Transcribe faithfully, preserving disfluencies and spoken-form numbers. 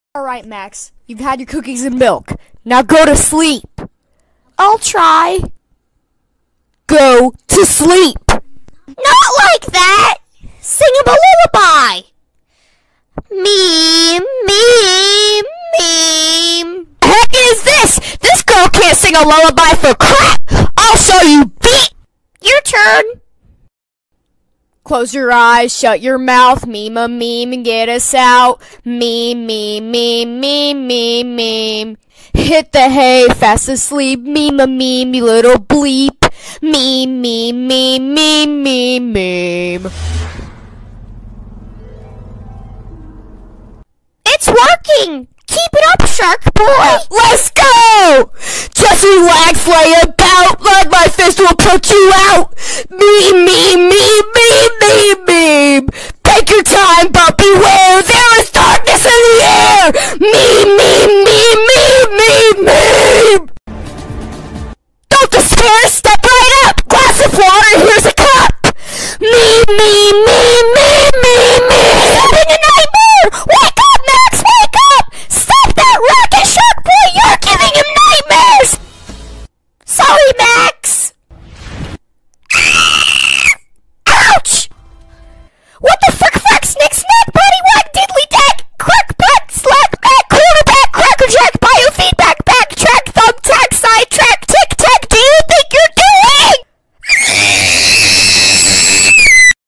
Alright, Max. You've had your cookies and milk. Now go to sleep. I'll try. Go to sleep. Not like that. Sing him a lullaby. Meme, meme, meme. The heck is this? This girl can't sing a lullaby for crap. I'll show you, beat. Your turn. Close your eyes, shut your mouth, meme a meme and get us out. Meme, meme, meme, meme, meme, meme. Hit the hay, fast asleep, meme a meme, you little bleep. Meme, meme, meme, meme, meme, meme. It's working! Keep it up, shark boy! Let's go! Just relax, lay about, like my fist will put you out. Meme, meme, meme, meme, meme, meme. Take your time, but beware, there is darkness in the air. Meme, meme, meme, meme, meme, meme. Don't despair, step right up. Glass of water, here's a cup. Meme, meme, meme, meme.